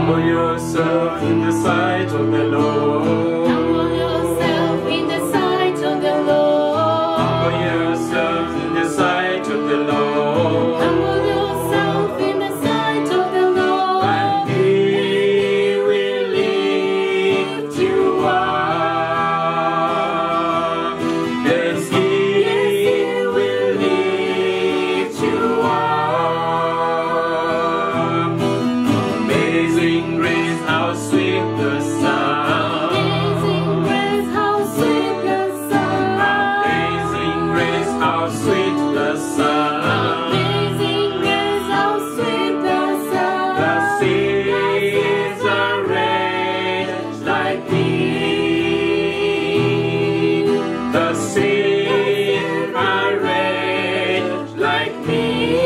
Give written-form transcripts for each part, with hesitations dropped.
Humble yourself in the sight of the Lord. Humble yourself in the sight of the Lord. Humble yourself in the sight of the Lord. Humble yourself in the sight of the Lord. And He will lift you up. Yes, He will lift you up. Amazing grace, how sweet the sound. Amazing grace, how sweet the sound. Amazing grace, how sweet the sound. Amazing grace, how sweet the sound. The seas are red like me. The seas are red like me.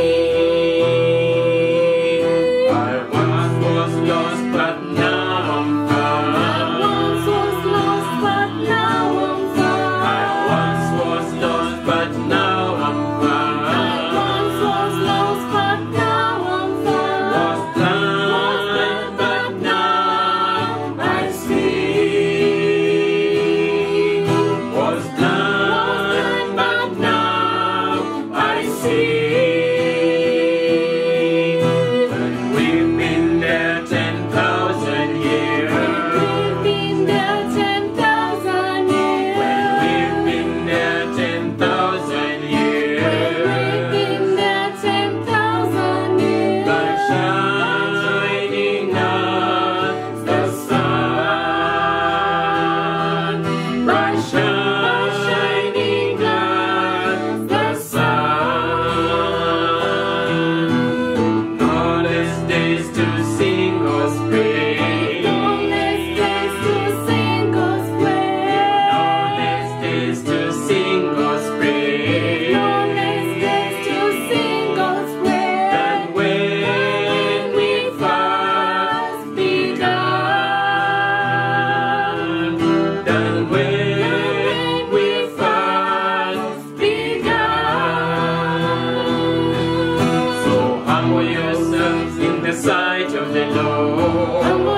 I once was lost, but now I'm found. Once was lost, but now I'm found. I once was lost, but now I'm found. Once was lost, but now I'm found. Was blind, but now I see. Was blind, but now I see. And we've been there 10,000 years. We've been there 10,000 years. We've been there 10,000 years. We've been there 10,000 years. Like shining as the sun, bright shining as the sun. All these days to sing God's praise. All these days to sing God's praise. All these days to sing God's praise. All these days to sing God's praise. That when we first begun, that when we first begun. So humble yourselves in the sight of the Lord. Humble